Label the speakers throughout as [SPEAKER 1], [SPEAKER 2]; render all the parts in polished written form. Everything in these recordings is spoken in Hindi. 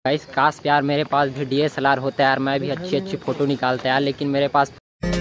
[SPEAKER 1] गाइस काश यार मेरे पास भी DSLR होता है यार, मैं भी अच्छी अच्छी फ़ोटो निकालता यार, लेकिन मेरे पास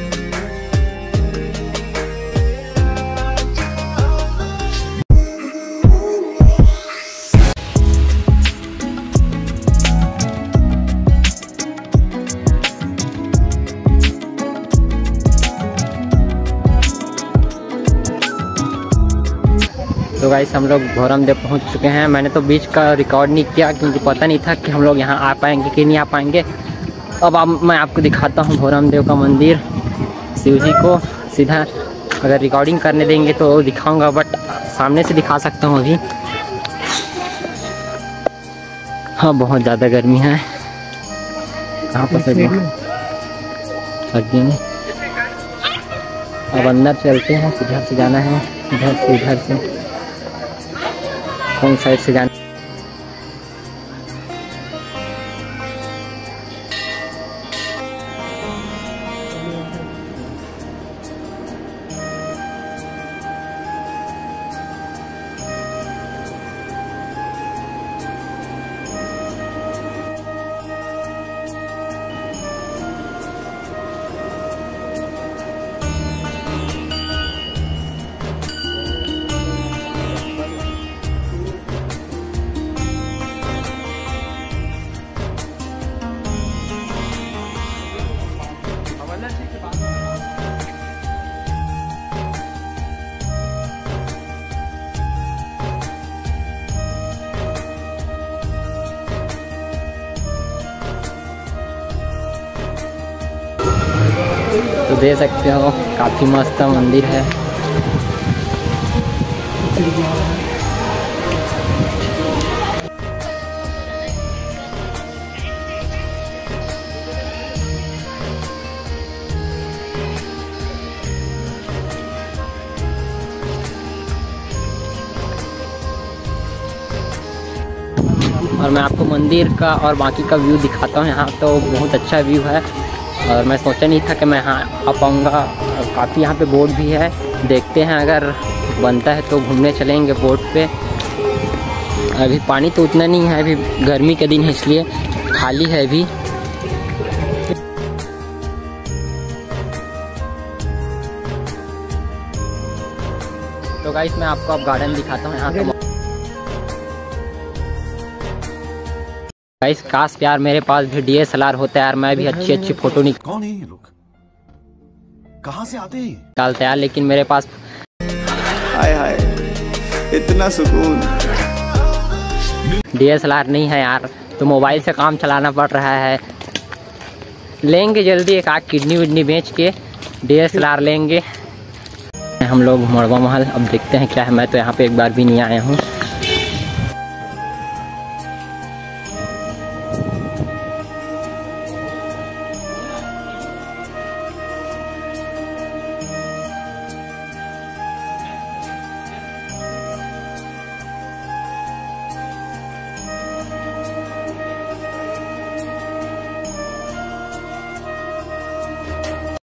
[SPEAKER 1] तो गाइस हम लोग भोरमदेव पहुंच चुके हैं। मैंने तो बीच का रिकॉर्ड नहीं किया क्योंकि पता नहीं था कि हम लोग यहां आ पाएंगे कि नहीं आ पाएंगे। अब मैं आपको दिखाता हूं भोरमदेव का मंदिर, शिव जी को सीधा। अगर रिकॉर्डिंग करने देंगे तो दिखाऊंगा, बट सामने से दिखा सकता हूं अभी। हाँ बहुत ज़्यादा गर्मी है। कहाँ पर से अब अंदर चलते हैं, इधर से जाना है, इधर से कौन साइड से जाना। तो दे सकते हो, काफ़ी मस्त मंदिर है। और मैं आपको मंदिर का और बाकी का व्यू दिखाता हूँ। यहाँ तो बहुत अच्छा व्यू है और मैं सोचा नहीं था कि मैं यहाँ आ पाऊँगा। काफ़ी यहाँ पे बोट भी है, देखते हैं अगर बनता है तो घूमने चलेंगे बोट पे। अभी पानी तो उतना नहीं है, अभी गर्मी के दिन है इसलिए खाली है अभी। तो गाइस मैं आपको अब गार्डन दिखाता हूँ यहाँ का। गाइस काश यार मेरे पास भी DSLR होता है यार, मैं भी अच्छी अच्छी फ़ोटो
[SPEAKER 2] कौन है ये लोग, कहाँ से आते हैं
[SPEAKER 1] निकालता यार, लेकिन मेरे पास
[SPEAKER 2] हाय हाय इतना सुकून।
[SPEAKER 1] DSLR नहीं है यार, तो मोबाइल से काम चलाना पड़ रहा है। लेंगे जल्दी एक आध किडनी विडनी बेच के DSLR लेंगे। हम लोग मड़वा महल अब देखते हैं क्या है। मैं तो यहाँ पे एक बार भी नहीं आया हूँ।